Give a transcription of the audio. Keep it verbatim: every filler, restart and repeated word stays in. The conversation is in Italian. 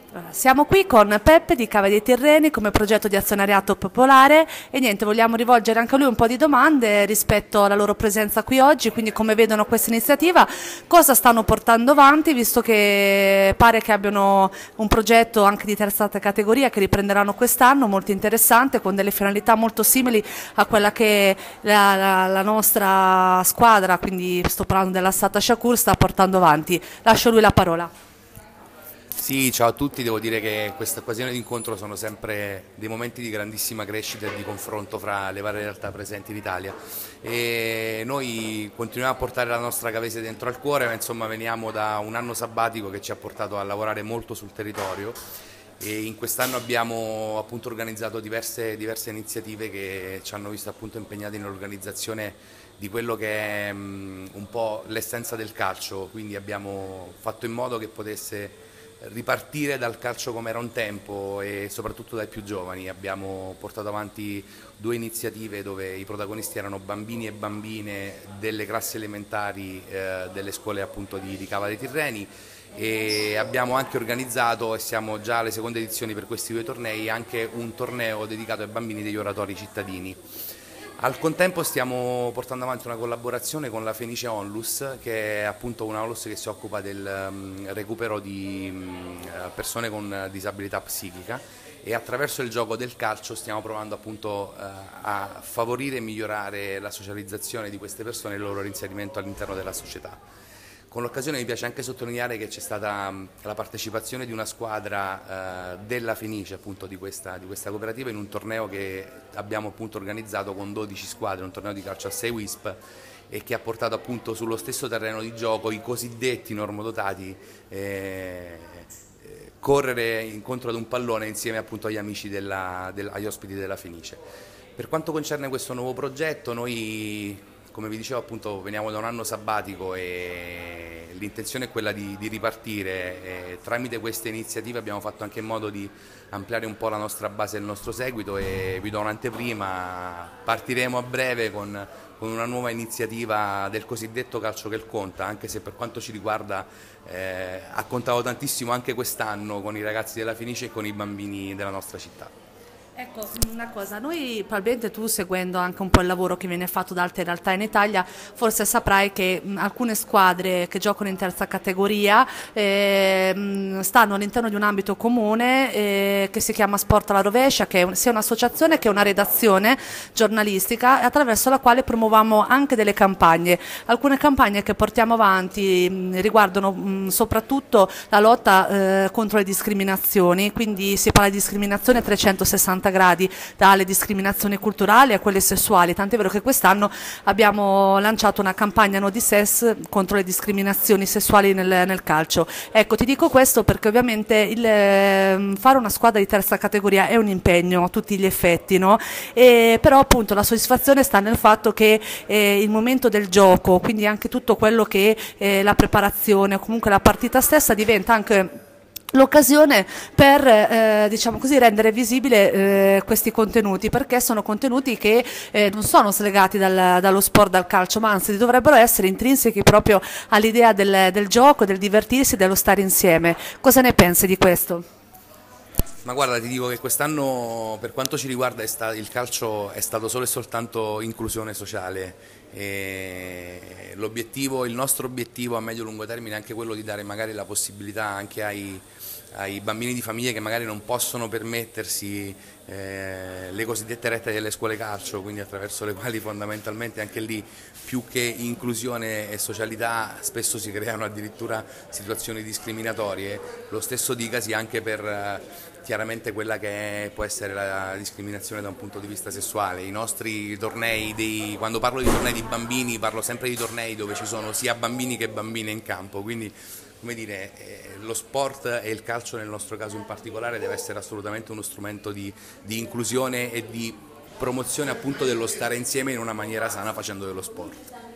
Siamo qui con Peppe di Cava dei Tirreni come progetto di azionariato popolare e niente, vogliamo rivolgere anche a lui un po' di domande rispetto alla loro presenza qui oggi, quindi come vedono questa iniziativa, cosa stanno portando avanti, visto che pare che abbiano un progetto anche di terza categoria che riprenderanno quest'anno, molto interessante, con delle finalità molto simili a quella che la, la, la nostra squadra, quindi sto parlando della Stata Shakur, sta portando avanti. Lascio lui la parola. Sì, ciao a tutti, devo dire che queste occasioni di incontro sono sempre dei momenti di grandissima crescita e di confronto fra le varie realtà presenti in Italia e noi continuiamo a portare la nostra Cavese dentro al cuore, ma insomma veniamo da un anno sabbatico che ci ha portato a lavorare molto sul territorio e in quest'anno abbiamo appunto organizzato diverse, diverse iniziative che ci hanno visto appunto impegnati nell'organizzazione di quello che è um, un po' l'essenza del calcio, quindi abbiamo fatto in modo che potesse ripartire dal calcio come era un tempo e soprattutto dai più giovani. Abbiamo portato avanti due iniziative dove i protagonisti erano bambini e bambine delle classi elementari eh, delle scuole appunto di, di Cava dei Tirreni e abbiamo anche organizzato, e siamo già alle seconde edizioni per questi due tornei, anche un torneo dedicato ai bambini degli oratori cittadini. Al contempo stiamo portando avanti una collaborazione con la Fenice Onlus, che è appunto una onlus che si occupa del um, recupero di um, persone con disabilità psichica e attraverso il gioco del calcio stiamo provando appunto uh, a favorire e migliorare la socializzazione di queste persone e il loro reinserimento all'interno della società. Con l'occasione mi piace anche sottolineare che c'è stata la partecipazione di una squadra eh, della Fenice, appunto di questa, di questa cooperativa, in un torneo che abbiamo appunto organizzato con dodici squadre, un torneo di calcio a sei Wisp e che ha portato appunto sullo stesso terreno di gioco i cosiddetti normodotati eh, correre incontro ad un pallone insieme appunto agli amici della, del, agli ospiti della Fenice. Per quanto concerne questo nuovo progetto, noi, come vi dicevo appunto, veniamo da un anno sabbatico e l'intenzione è quella di, di ripartire e tramite queste iniziative abbiamo fatto anche in modo di ampliare un po' la nostra base e il nostro seguito e vi do un'anteprima, partiremo a breve con, con una nuova iniziativa del cosiddetto calcio che conta, anche se per quanto ci riguarda eh, ha contato tantissimo anche quest'anno con i ragazzi della Fenice e con i bambini della nostra città. Ecco, una cosa, noi probabilmente tu seguendo anche un po' il lavoro che viene fatto da altre realtà in Italia, forse saprai che mh, alcune squadre che giocano in terza categoria eh, mh, stanno all'interno di un ambito comune eh, che si chiama Sport alla Rovescia, che è un, sia un'associazione che è una redazione giornalistica attraverso la quale promuoviamo anche delle campagne. Alcune campagne che portiamo avanti mh, riguardano mh, soprattutto la lotta eh, contro le discriminazioni, quindi si parla di discriminazione a trecentosessanta gradi, dalle discriminazioni culturali a quelle sessuali, tant'è vero che quest'anno abbiamo lanciato una campagna No di Ses contro le discriminazioni sessuali nel, nel calcio. Ecco, ti dico questo perché ovviamente il, eh, fare una squadra di terza categoria è un impegno a tutti gli effetti, no? E, però appunto la soddisfazione sta nel fatto che eh, il momento del gioco, quindi anche tutto quello che è la preparazione o comunque la partita stessa diventa anche l'occasione per eh, diciamo così rendere visibile eh, questi contenuti, perché sono contenuti che eh, non sono slegati dal, dallo sport, dal calcio, ma anzi dovrebbero essere intrinseci proprio all'idea del, del gioco, del divertirsi, dello stare insieme. Cosa ne pensi di questo? Ma guarda, ti dico che quest'anno per quanto ci riguarda è sta, il calcio è stato solo e soltanto inclusione sociale. L'obiettivo, il nostro obiettivo a medio-lungo termine è anche quello di dare magari la possibilità anche ai, ai bambini di famiglie che magari non possono permettersi eh, le cosiddette rette delle scuole calcio, quindi attraverso le quali fondamentalmente anche lì più che inclusione e socialità spesso si creano addirittura situazioni discriminatorie. Lo stesso dicasi anche per eh, chiaramente quella che è, può essere la discriminazione da un punto di vista sessuale. I nostri tornei, dei, quando parlo di tornei di bambini parlo sempre di tornei dove ci sono sia bambini che bambine in campo, quindi come dire, eh, lo sport e il calcio nel nostro caso in particolare deve essere assolutamente uno strumento di, di inclusione e di promozione appunto dello stare insieme in una maniera sana facendo dello sport.